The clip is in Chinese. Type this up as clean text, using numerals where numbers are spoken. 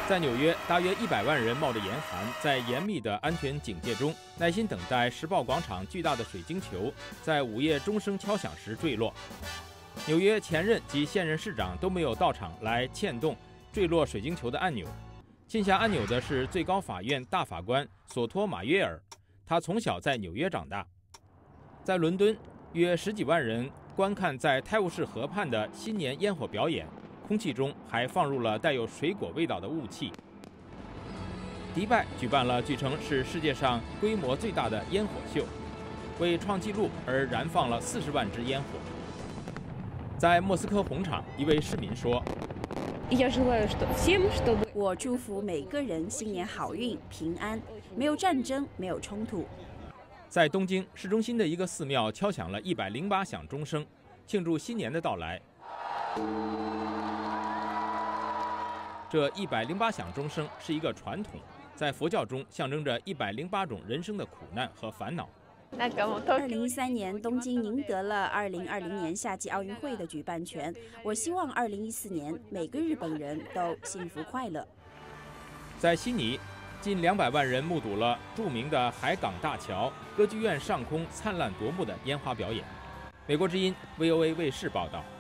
在纽约，大约100万人冒着严寒，在严密的安全警戒中，耐心等待时报广场巨大的水晶球在午夜钟声敲响时坠落。纽约前任及现任市长都没有到场来牵动坠落水晶球的按钮。签下按钮的是最高法院大法官索托马约尔，他从小在纽约长大。在伦敦，约10几万人观看在泰晤士河畔的新年烟火表演。空气中还放入了带有水果味道的雾气。迪拜举办了据称是世界上规模最大的烟火秀，为创纪录而燃放了40万支烟火。在莫斯科红场，一位市民说：“ 我祝福每个人新年好运、平安，没有战争，没有冲突。” 在东京市中心的一个寺庙敲响了108响钟声，庆祝新年的到来。这108响钟声是一个传统，在佛教中象征着108种人生的苦难和烦恼。 2013年，东京赢得了2020年夏季奥运会的举办权。我希望2014年每个日本人都幸福快乐。 在悉尼，近200万人目睹了著名的海港大桥、歌剧院上空灿烂夺目的烟花表演。美国之音 VOA 卫视报道。